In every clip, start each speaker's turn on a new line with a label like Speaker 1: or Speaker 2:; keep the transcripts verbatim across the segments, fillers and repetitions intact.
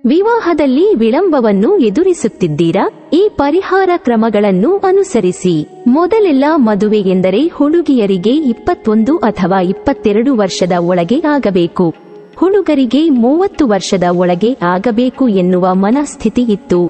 Speaker 1: ವಿವಾಹದಲ್ಲಿ ವಿಳಂಬವನ್ನು ಎದುರಿಸುತ್ತಿದ್ದೀರಾ? ಈ ಪರಿಹಾರ ಕ್ರಮಗಳನ್ನು ಅನುಸರಿಸಿ. ಮೊದಲೆಲ್ಲ ಮದುವೆ ಎಂದರೆ ಹುಡುಗಿಯರಿಗೆ ಇಪ್ಪತ್ತೊಂದು ಅಥವಾ ಇಪ್ಪತ್ತೆರಡು ವರ್ಷದ ಒಳಗೆ ಆಗಬೇಕು, ಹುಡುಗರಿಗೆ ಮೂವತ್ತು ವರ್ಷದ ಒಳಗೆ ಆಗಬೇಕು ಎನ್ನುವ ಮನಸ್ಥಿತಿ ಇತ್ತು.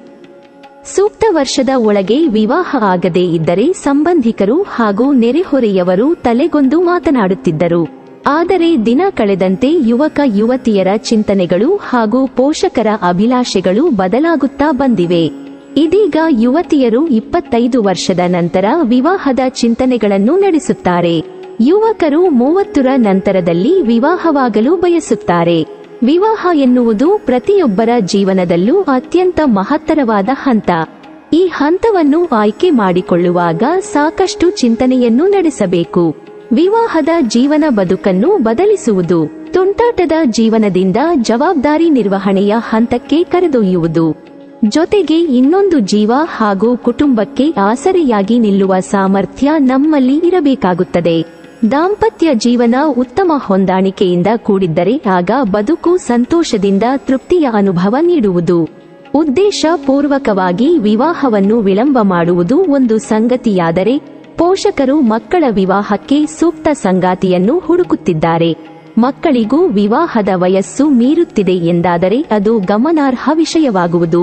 Speaker 1: ಸೂಕ್ತ ವರ್ಷದ ಒಳಗೆ ವಿವಾಹ ಆಗದೇ ಇದ್ದರೆ ಸಂಬಂಧಿಕರು ಹಾಗೂ ನೆರೆಹೊರೆಯವರು ತಲೆಗೊಂದು ಮಾತನಾಡುತ್ತಿದ್ದರು. ಆದರೆ ದಿನ ಕಳೆದಂತೆ ಯುವಕ ಯುವತಿಯರ ಚಿಂತನೆಗಳು ಹಾಗೂ ಪೋಷಕರ ಅಭಿಲಾಷೆಗಳು ಬದಲಾಗುತ್ತಾ ಬಂದಿವೆ. ಇದೀಗ ಯುವತಿಯರು ಇಪ್ಪತ್ತೈದು ವರ್ಷದ ನಂತರ ವಿವಾಹದ ಚಿಂತನೆಗಳನ್ನು ನಡೆಸುತ್ತಾರೆ. ಯುವಕರು ಮೂವತ್ತರ ನಂತರದಲ್ಲಿ ವಿವಾಹವಾಗಲು ಬಯಸುತ್ತಾರೆ. ವಿವಾಹ ಎನ್ನುವುದು ಪ್ರತಿಯೊಬ್ಬರ ಜೀವನದಲ್ಲೂ ಅತ್ಯಂತ ಮಹತ್ತರವಾದ ಹಂತ. ಈ ಹಂತವನ್ನು ಆಯ್ಕೆ ಮಾಡಿಕೊಳ್ಳುವಾಗ ಸಾಕಷ್ಟು ಚಿಂತನೆಯನ್ನು ನಡೆಸಬೇಕು. ವಿವಾಹದ ಜೀವನ ಬದುಕನ್ನು ಬದಲಿಸುವುದು, ತುಂಟಾಟದ ಜೀವನದಿಂದ ಜವಾಬ್ದಾರಿ ನಿರ್ವಹಣೆಯ ಹಂತಕ್ಕೆ ಕರೆದೊಯ್ಯುವುದು, ಜೊತೆಗೆ ಇನ್ನೊಂದು ಜೀವ ಹಾಗೂ ಕುಟುಂಬಕ್ಕೆ ಆಸರೆಯಾಗಿ ನಿಲ್ಲುವ ಸಾಮರ್ಥ್ಯ ನಮ್ಮಲ್ಲಿ ಇರಬೇಕಾಗುತ್ತದೆ. ದಾಂಪತ್ಯ ಜೀವನ ಉತ್ತಮ ಹೊಂದಾಣಿಕೆಯಿಂದ ಕೂಡಿದ್ದರೆ ಆಗ ಬದುಕು ಸಂತೋಷದಿಂದ ತೃಪ್ತಿಯ ಅನುಭವ ನೀಡುವುದು. ಉದ್ದೇಶ ಪೂರ್ವಕವಾಗಿ ವಿವಾಹವನ್ನು ವಿಳಂಬ ಮಾಡುವುದು ಒಂದು ಸಂಗತಿಯಾದರೆ, ಪೋಷಕರು ಮಕ್ಕಳ ವಿವಾಹಕ್ಕೆ ಸೂಕ್ತ ಸಂಗಾತಿಯನ್ನು ಹುಡುಕುತ್ತಿದ್ದಾರೆ. ಮಕ್ಕಳಿಗೂ ವಿವಾಹದ ವಯಸ್ಸು ಮೀರುತ್ತಿದೆ ಎಂದಾದರೆ ಅದು ಗಮನಾರ್ಹ ವಿಷಯವಾಗುವುದು.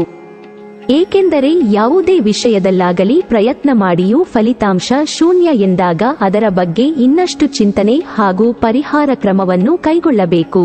Speaker 1: ಏಕೆಂದರೆ ಯಾವುದೇ ವಿಷಯದಲ್ಲಾಗಲಿ ಪ್ರಯತ್ನ ಮಾಡಿಯೂ ಫಲಿತಾಂಶ ಶೂನ್ಯ ಎಂದಾಗ ಅದರ ಬಗ್ಗೆ ಇನ್ನಷ್ಟು ಚಿಂತನೆ ಹಾಗೂ ಪರಿಹಾರ ಕ್ರಮವನ್ನು ಕೈಗೊಳ್ಳಬೇಕು.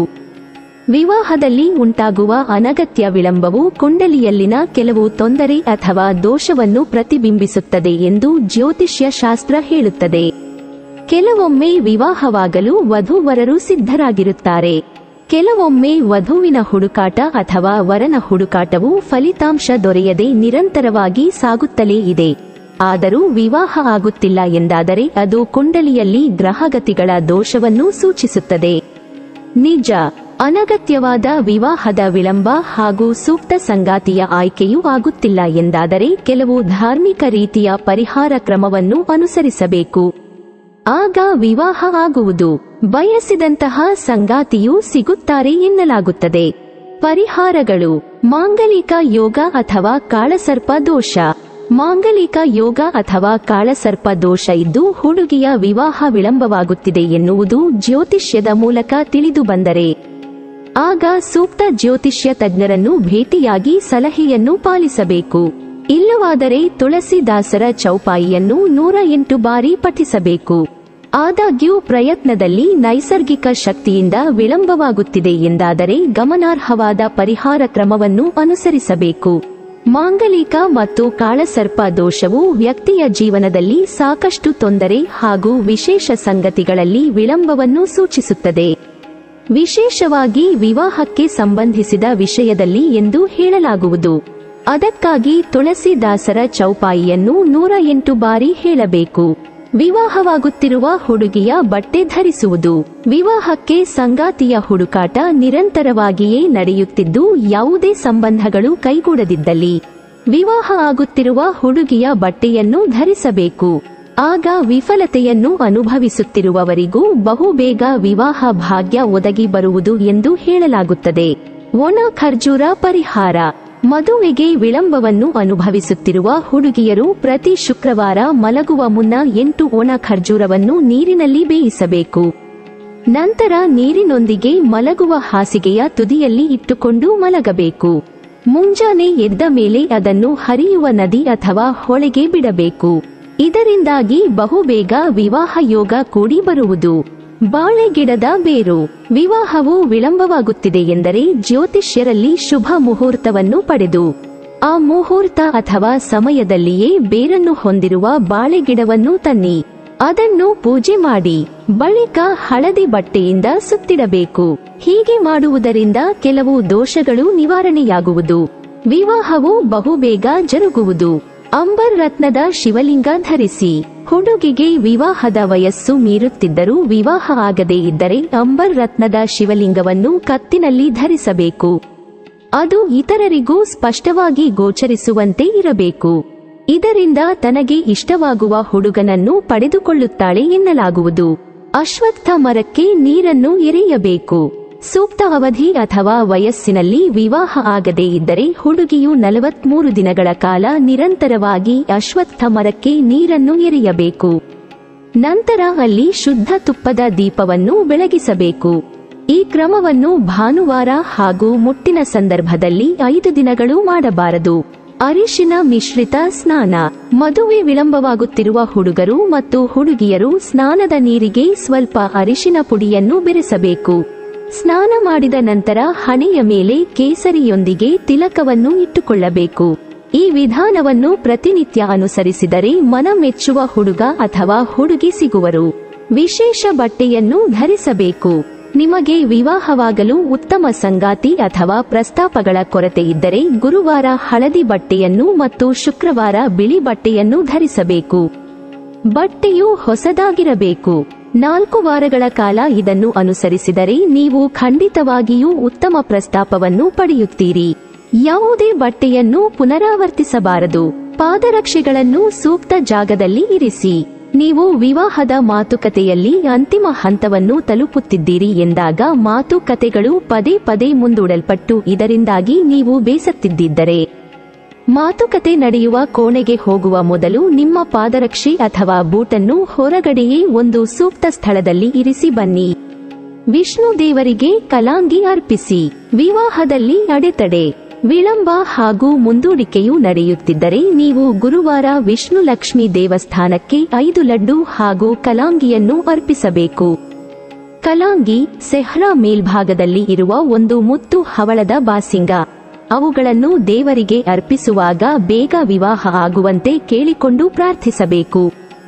Speaker 1: ವಿವಾಹದಲ್ಲಿ ಉಂಟಾಗುವ ಅನಗತ್ಯ ವಿಳಂಬವು ಕುಂಡಲಿಯಲ್ಲಿನ ಕೆಲವು ತೊಂದರೆ ಅಥವಾ ದೋಷವನ್ನು ಪ್ರತಿಬಿಂಬಿಸುತ್ತದೆ ಎಂದು ಜ್ಯೋತಿಷ್ಯ ಶಾಸ್ತ್ರ ಹೇಳುತ್ತದೆ. ಕೆಲವೊಮ್ಮೆ ವಿವಾಹವಾಗಲು ವಧೂವರರು ಸಿದ್ಧರಾಗಿರುತ್ತಾರೆ. ಕೆಲವೊಮ್ಮೆ ವಧುವಿನ ಹುಡುಕಾಟ ಅಥವಾ ವರನ ಹುಡುಕಾಟವು ಫಲಿತಾಂಶ ದೊರೆಯದೆ ನಿರಂತರವಾಗಿ ಸಾಗುತ್ತಲೇ ಇದೆ. ಆದರೂ ವಿವಾಹ ಆಗುತ್ತಿಲ್ಲ ಎಂದಾದರೆ ಅದು ಕುಂಡಲಿಯಲ್ಲಿ ಗ್ರಹಗತಿಗಳ ದೋಷವನ್ನು ಸೂಚಿಸುತ್ತದೆ. ನಿಜ, ಅನಗತ್ಯವಾದ ವಿವಾಹದ ವಿಳಂಬ ಹಾಗೂ ಸೂಕ್ತ ಸಂಗಾತಿಯ ಆಯ್ಕೆಯೂ ಆಗುತ್ತಿಲ್ಲ ಎಂದಾದರೆ ಕೆಲವು ಧಾರ್ಮಿಕ ರೀತಿಯ ಪರಿಹಾರ ಕ್ರಮವನ್ನು ಅನುಸರಿಸಬೇಕು. ಆಗ ವಿವಾಹ ಆಗುವುದು. ಬಯಸಿದಂತಹ ಸಂಗಾತಿಯೂ ಸಿಗುತ್ತಾರೆ ಎನ್ನಲಾಗುತ್ತದೆ. ಪರಿಹಾರಗಳು: ಮಾಂಗಲಿಕ ಯೋಗ ಅಥವಾ ಕಾಳಸರ್ಪ ದೋಷ. ಮಾಂಗಲಿಕ ಯೋಗ ಅಥವಾ ಕಾಳಸರ್ಪ ದೋಷ ಇದ್ದು ಹುಡುಗಿಯ ವಿವಾಹ ವಿಳಂಬವಾಗುತ್ತಿದೆ ಎನ್ನುವುದು ಜ್ಯೋತಿಷ್ಯದ ಮೂಲಕ ತಿಳಿದು ಬಂದರೆ ಆಗ ಸೂಕ್ತ ಜ್ಯೋತಿಷ್ಯ ತಜ್ಞರನ್ನು ಭೇಟಿಯಾಗಿ ಸಲಹೆಯನ್ನು ಪಾಲಿಸಬೇಕು. ಇಲ್ಲವಾದರೆ ತುಳಸಿದಾಸರ ಚೌಪಾಯಿಯನ್ನು ನೂರ ಎಂಟು ಬಾರಿ ಪಠಿಸಬೇಕು. ಆದಾಗ್ಯೂ ಪ್ರಯತ್ನದಲ್ಲಿ ನೈಸರ್ಗಿಕ ಶಕ್ತಿಯಿಂದ ವಿಳಂಬವಾಗುತ್ತಿದೆ ಎಂದಾದರೆ ಗಮನಾರ್ಹವಾದ ಪರಿಹಾರ ಕ್ರಮವನ್ನು ಅನುಸರಿಸಬೇಕು. ಮಾಂಗಲಿಕ ಮತ್ತು ಕಾಳಸರ್ಪ ದೋಷವು ವ್ಯಕ್ತಿಯ ಜೀವನದಲ್ಲಿ ಸಾಕಷ್ಟು ತೊಂದರೆ ಹಾಗೂ ವಿಶೇಷ ಸಂಗತಿಗಳಲ್ಲಿ ವಿಳಂಬವನ್ನು ಸೂಚಿಸುತ್ತದೆ. ವಿಶೇಷವಾಗಿ ವಿವಾಹಕ್ಕೆ ಸಂಬಂಧಿಸಿದ ವಿಷಯದಲ್ಲಿ ಎಂದು ಹೇಳಲಾಗುವುದು. ಅದಕ್ಕಾಗಿ ತುಳಸಿದಾಸರ ಚೌಪಾಯಿಯನ್ನು ನೂರ ಎಂಟು ಬಾರಿ ಹೇಳಬೇಕು. ವಿವಾಹವಾಗುತ್ತಿರುವ ಹುಡುಗಿಯ ಬಟ್ಟೆ ಧರಿಸುವುದು. ವಿವಾಹಕ್ಕೆ ಸಂಗಾತಿಯ ಹುಡುಕಾಟ ನಿರಂತರವಾಗಿಯೇ ನಡೆಯುತ್ತಿದ್ದು ಯಾವುದೇ ಸಂಬಂಧಗಳು ಕೈಗೂಡದಿದ್ದಲ್ಲಿ ವಿವಾಹ ಆಗುತ್ತಿರುವ ಹುಡುಗಿಯ ಬಟ್ಟೆಯನ್ನು ಧರಿಸಬೇಕು. ಆಗ ವಿಫಲತೆಯನ್ನು ಅನುಭವಿಸುತ್ತಿರುವವರಿಗೂ ಬಹುಬೇಗ ವಿವಾಹ ಭಾಗ್ಯ ಒದಗಿ ಬರುವುದು ಎಂದು ಹೇಳಲಾಗುತ್ತದೆ. ಒಣ ಖರ್ಜೂರ ಪರಿಹಾರ. ಮದುವೆಗೆ ವಿಳಂಬವನ್ನು ಅನುಭವಿಸುತ್ತಿರುವ ಹುಡುಗಿಯರು ಪ್ರತಿ ಶುಕ್ರವಾರ ಮಲಗುವ ಮುನ್ನ ಎಂಟು ಒಣ ಖರ್ಜೂರವನ್ನು ನೀರಿನಲ್ಲಿ ಬೇಯಿಸಬೇಕು. ನಂತರ ನೀರಿನೊಂದಿಗೆ ಮಲಗುವ ಹಾಸಿಗೆಯ ತುದಿಯಲ್ಲಿ ಇಟ್ಟುಕೊಂಡು ಮಲಗಬೇಕು. ಮುಂಜಾನೆ ಎದ್ದ ಮೇಲೆ ಅದನ್ನು ಹರಿಯುವ ನದಿ ಅಥವಾ ಹೊಳೆಗೆ ಬಿಡಬೇಕು. ಇದರಿಂದಾಗಿ ಬಹುಬೇಗ ವಿವಾಹ ಯೋಗ ಕೂಡಿ ಬರುವುದು. ಬಾಳೆ ಗಿಡದ ಬೇರು. ವಿವಾಹವು ವಿಳಂಬವಾಗುತ್ತಿದೆ ಎಂದರೆ ಜ್ಯೋತಿಷ್ಯರಲ್ಲಿ ಶುಭ ಮುಹೂರ್ತವನ್ನು ಪಡೆದು ಆ ಮುಹೂರ್ತ ಅಥವಾ ಸಮಯದಲ್ಲಿಯೇ ಬೇರನ್ನು ಹೊಂದಿರುವ ಬಾಳೆ ಗಿಡವನ್ನು ತನ್ನಿ. ಅದನ್ನು ಪೂಜೆ ಮಾಡಿ ಬಳಿಕ ಹಳದಿ ಬಟ್ಟೆಯಿಂದ ಸುತ್ತಿಡಬೇಕು. ಹೀಗೆ ಮಾಡುವುದರಿಂದ ಕೆಲವು ದೋಷಗಳು ನಿವಾರಣೆಯಾಗುವುದು. ವಿವಾಹವು ಬಹುಬೇಗ ಜರುಗುವುದು. ಅಂಬರ್ ರತ್ನದ ಶಿವಲಿಂಗ ಧರಿಸಿ. ಹುಡುಗಿಗೆ ವಿವಾಹದ ವಯಸ್ಸು ಮೀರುತ್ತಿದ್ದರೂ ವಿವಾಹ ಆಗದೇ ಇದ್ದರೆ ಅಂಬರ್ ರತ್ನದ ಶಿವಲಿಂಗವನ್ನು ಕತ್ತಿನಲ್ಲಿ ಧರಿಸಬೇಕು. ಅದು ಇತರರಿಗೂ ಸ್ಪಷ್ಟವಾಗಿ ಗೋಚರಿಸುವಂತೆ ಇರಬೇಕು. ಇದರಿಂದ ತನಗೆ ಇಷ್ಟವಾಗುವ ಹುಡುಗನನ್ನು ಪಡೆದುಕೊಳ್ಳುತ್ತಾಳೆ ಎನ್ನಲಾಗುವುದು. ಅಶ್ವತ್ಥ ಮರಕ್ಕೆ ನೀರನ್ನು ಎರೆಯಬೇಕು. ಸೂಕ್ತ ಅವಧಿ ಅಥವಾ ವಯಸ್ಸಿನಲ್ಲಿ ವಿವಾಹ ಆಗದೇ ಇದ್ದರೆ ಹುಡುಗಿಯು ನಲವತ್ಮೂರು ದಿನಗಳ ಕಾಲ ನಿರಂತರವಾಗಿ ಅಶ್ವತ್ಥ ಮರಕ್ಕೆ ನೀರನ್ನು ಎರೆಯಬೇಕು. ನಂತರ ಅಲ್ಲಿ ಶುದ್ಧ ತುಪ್ಪದ ದೀಪವನ್ನು ಬೆಳಗಿಸಬೇಕು. ಈ ಕ್ರಮವನ್ನು ಭಾನುವಾರ ಹಾಗೂ ಮುಟ್ಟಿನ ಸಂದರ್ಭದಲ್ಲಿ ಐದು ದಿನಗಳು ಮಾಡಬಾರದು. ಅರಿಶಿನ ಮಿಶ್ರಿತ ಸ್ನಾನ. ಮದುವೆ ವಿಳಂಬವಾಗುತ್ತಿರುವ ಹುಡುಗರು ಮತ್ತು ಹುಡುಗಿಯರು ಸ್ನಾನದ ನೀರಿಗೆ ಸ್ವಲ್ಪ ಅರಿಶಿನ ಪುಡಿಯನ್ನು ಬೆರೆಸಬೇಕು. ಸ್ನಾನ ಮಾಡಿದ ನಂತರ ಹಣೆಯ ಮೇಲೆ ಕೇಸರಿಯೊಂದಿಗೆ ತಿಲಕವನ್ನು ಇಟ್ಟುಕೊಳ್ಳಬೇಕು. ಈ ವಿಧಾನವನ್ನು ಪ್ರತಿನಿತ್ಯ ಅನುಸರಿಸಿದರೆ ಮನ ಮೆಚ್ಚುವ ಹುಡುಗ ಅಥವಾ ಹುಡುಗಿ ಸಿಗುವರು. ವಿಶೇಷ ಬಟ್ಟೆಯನ್ನು ಧರಿಸಬೇಕು. ನಿಮಗೆ ವಿವಾಹವಾಗಲು ಉತ್ತಮ ಸಂಗಾತಿ ಅಥವಾ ಪ್ರಸ್ತಾಪಗಳ ಕೊರತೆ ಇದ್ದರೆ ಗುರುವಾರ ಹಳದಿ ಬಟ್ಟೆಯನ್ನು ಮತ್ತು ಶುಕ್ರವಾರ ಬಿಳಿ ಬಟ್ಟೆಯನ್ನು ಧರಿಸಬೇಕು. ಬಟ್ಟೆಯು ಹೊಸದಾಗಿರಬೇಕು. ನಾಲ್ಕು ವಾರಗಳ ಕಾಲ ಇದನ್ನು ಅನುಸರಿಸಿದರೆ ನೀವು ಖಂಡಿತವಾಗಿಯೂ ಉತ್ತಮ ಪ್ರಸ್ತಾಪವನ್ನು ಪಡೆಯುತ್ತೀರಿ. ಯಾವುದೇ ಬಟ್ಟೆಯನ್ನು ಪುನರಾವರ್ತಿಸಬಾರದು. ಪಾದರಕ್ಷೆಗಳನ್ನು ಸೂಕ್ತ ಜಾಗದಲ್ಲಿ ಇರಿಸಿ. ನೀವು ವಿವಾಹದ ಮಾತುಕತೆಯಲ್ಲಿ ಅಂತಿಮ ಹಂತವನ್ನು ತಲುಪುತ್ತಿದ್ದೀರಿ ಎಂದಾಗ ಮಾತುಕತೆಗಳು ಪದೇ ಪದೇ ಮುಂದೂಡಲ್ಪಟ್ಟು ಇದರಿಂದಾಗಿ ನೀವು ಬೇಸತ್ತಿದ್ದರೆ ಮಾತುಕತೆ ನಡೆಯುವ ಕೋಣೆಗೆ ಹೋಗುವ ಮೊದಲು ನಿಮ್ಮ ಪಾದರಕ್ಷೆ ಅಥವಾ ಬೂಟನ್ನು ಹೊರಗಡೆಯೇ ಒಂದು ಸೂಕ್ತ ಸ್ಥಳದಲ್ಲಿ ಇರಿಸಿ ಬನ್ನಿ. ವಿಷ್ಣು ದೇವರಿಗೆ ಕಲಾಂಗಿ ಅರ್ಪಿಸಿ. ವಿವಾಹದಲ್ಲಿ ಅಡೆತಡೆ, ವಿಳಂಬ ಹಾಗೂ ಮುಂದೂಡಿಕೆಯು ನಡೆಯುತ್ತಿದ್ದರೆ ನೀವು ಗುರುವಾರ ವಿಷ್ಣು ಲಕ್ಷ್ಮಿ ದೇವಸ್ಥಾನಕ್ಕೆ ಐದು ಲಡ್ಡು ಹಾಗೂ ಕಲಾಂಗಿಯನ್ನು ಅರ್ಪಿಸಬೇಕು. ಕಲಾಂಗಿ ಸೆಹ್ರಾ ಮೇಲ್ಭಾಗದಲ್ಲಿ ಇರುವ ಒಂದು ಮುತ್ತು ಹವಳದ ಬಾಸಿಂಗ. ಅವುಗಳನ್ನು ದೇವರಿಗೆ ಅರ್ಪಿಸುವಾಗ ಬೇಗ ವಿವಾಹ ಆಗುವಂತೆ ಕೇಳಿಕೊಂಡು ಪ್ರಾರ್ಥಿಸಬೇಕು.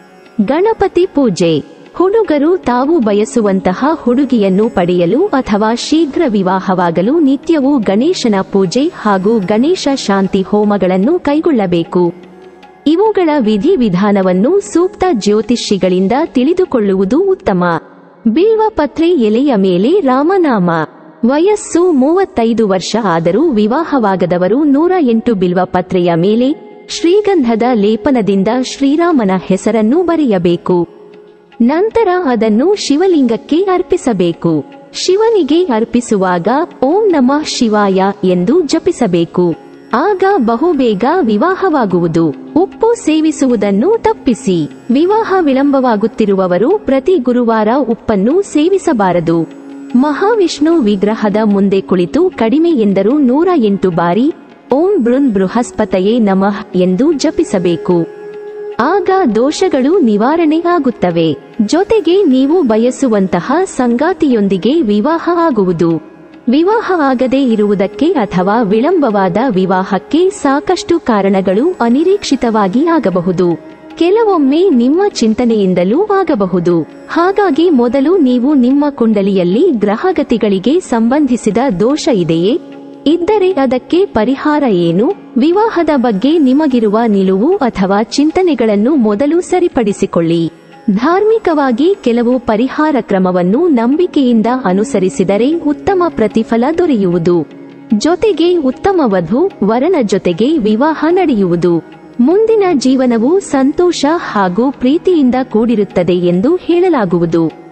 Speaker 1: ಗಣಪತಿ ಪೂಜೆ. ಹುಡುಗರು ತಾವು ಬಯಸುವಂತಹ ಹುಡುಗಿಯನ್ನು ಪಡೆಯಲು ಅಥವಾ ಶೀಘ್ರ ವಿವಾಹವಾಗಲು ನಿತ್ಯವೂ ಗಣೇಶನ ಪೂಜೆ ಹಾಗೂ ಗಣೇಶ ಶಾಂತಿ ಹೋಮಗಳನ್ನು ಕೈಗೊಳ್ಳಬೇಕು. ಇವುಗಳ ವಿಧಿವಿಧಾನವನ್ನು ಸೂಕ್ತ ಜ್ಯೋತಿಷಿಗಳಿಂದ ತಿಳಿದುಕೊಳ್ಳುವುದು ಉತ್ತಮ. ಬಿಲ್ವಪತ್ರೆ ಎಲೆಯ ಮೇಲೆ ರಾಮನಾಮ. ವಯಸ್ಸು ಮೂವತ್ತೈದು ವರ್ಷ ಆದರೂ ವಿವಾಹವಾಗದವರು ನೂರ ಎಂಟು ಬಿಲ್ವಪತ್ರೆಯ ಮೇಲೆ ಶ್ರೀಗಂಧದ ಲೇಪನದಿಂದ ಶ್ರೀರಾಮನ ಹೆಸರನ್ನು ಬರೆಯಬೇಕು. ನಂತರ ಅದನ್ನು ಶಿವಲಿಂಗಕ್ಕೆ ಅರ್ಪಿಸಬೇಕು. ಶಿವನಿಗೆ ಅರ್ಪಿಸುವಾಗ ಓಂ ನಮಃ ಶಿವಾಯ ಎಂದು ಜಪಿಸಬೇಕು. ಆಗ ಬಹುಬೇಗ ವಿವಾಹವಾಗುವುದು. ಉಪ್ಪು ಸೇವಿಸುವುದನ್ನು ತಪ್ಪಿಸಿ. ವಿವಾಹ ವಿಳಂಬವಾಗುತ್ತಿರುವವರು ಪ್ರತಿ ಗುರುವಾರ ಉಪ್ಪನ್ನು ಸೇವಿಸಬಾರದು. ಮಹಾವಿಷ್ಣು ವಿಗ್ರಹದ ಮುಂದೆ ಕುಳಿತು ಕಡಿಮೆ ಎಂದರೂ ನೂರ ಎಂಟು ಬಾರಿ ಓಂ ಬೃನ್ ಬೃಹಸ್ಪತಯೇ ನಮಃ ಎಂದು ಜಪಿಸಬೇಕು. ಆಗ ದೋಷಗಳು ನಿವಾರಣೆ ಆಗುತ್ತವೆ. ಜೊತೆಗೆ ನೀವು ಬಯಸುವಂತಹ ಸಂಗಾತಿಯೊಂದಿಗೆ ವಿವಾಹ ಆಗುವುದು. ವಿವಾಹ ಆಗದೇ ಇರುವುದಕ್ಕೆ ಅಥವಾ ವಿಳಂಬವಾದ ವಿವಾಹಕ್ಕೆ ಸಾಕಷ್ಟು ಕಾರಣಗಳು ಅನಿರೀಕ್ಷಿತವಾಗಿ ಆಗಬಹುದು. ಕೆಲವೊಮ್ಮೆ ನಿಮ್ಮ ಚಿಂತನೆಯಿಂದಲೂ ಆಗಬಹುದು. ಹಾಗಾಗಿ ಮೊದಲು ನೀವು ನಿಮ್ಮ ಕುಂಡಲಿಯಲ್ಲಿ ಗ್ರಹಗತಿಗಳಿಗೆ ಸಂಬಂಧಿಸಿದ ದೋಷ ಇದೆಯೇ? ಇದ್ದರೆ ಅದಕ್ಕೆ ಪರಿಹಾರ ಏನು? ವಿವಾಹದ ಬಗ್ಗೆ ನಿಮಗಿರುವ ನಿಲುವು ಅಥವಾ ಚಿಂತನೆಗಳನ್ನು ಮೊದಲು ಸರಿಪಡಿಸಿಕೊಳ್ಳಿ. ಧಾರ್ಮಿಕವಾಗಿ ಕೆಲವು ಪರಿಹಾರ ಕ್ರಮವನ್ನು ನಂಬಿಕೆಯಿಂದ ಅನುಸರಿಸಿದರೆ ಉತ್ತಮ ಪ್ರತಿಫಲ ದೊರೆಯುವುದು. ಜೊತೆಗೆ ಉತ್ತಮ ವಧು ವರನ ಜೊತೆಗೆ ವಿವಾಹ ನಡೆಯುವುದು. ಮುಂದಿನ ಜೀವನವು ಸಂತೋಷ ಹಾಗೂ ಪ್ರೀತಿಯಿಂದ ಕೂಡಿರುತ್ತದೆ ಎಂದು ಹೇಳಲಾಗುವುದು.